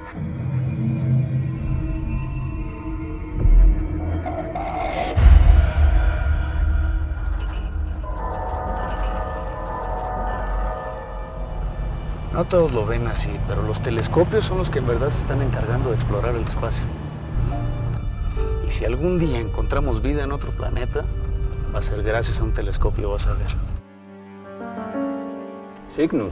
No todos lo ven así, pero los telescopios son los que en verdad se están encargando de explorar el espacio. Y si algún día encontramos vida en otro planeta, va a ser gracias a un telescopio, vas a ver. Cygnus.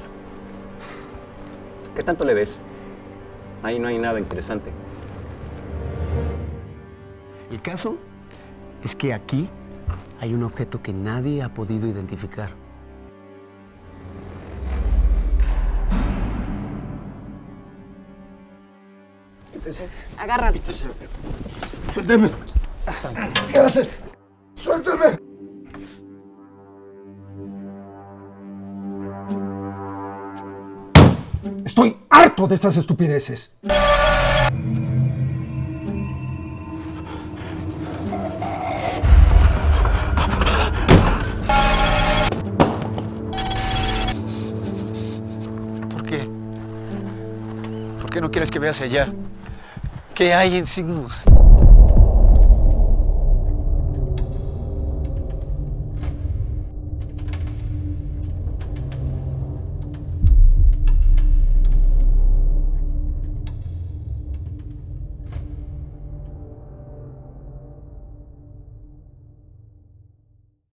¿Qué tanto le ves? Ahí no hay nada interesante. El caso es que aquí hay un objeto que nadie ha podido identificar. Agárrate. ¡Suélteme! ¿Qué haces? ¡Suélteme! Estoy harto de esas estupideces. ¿Por qué? ¿Por qué no quieres que vea hacia allá? ¿Qué hay en Cygnus?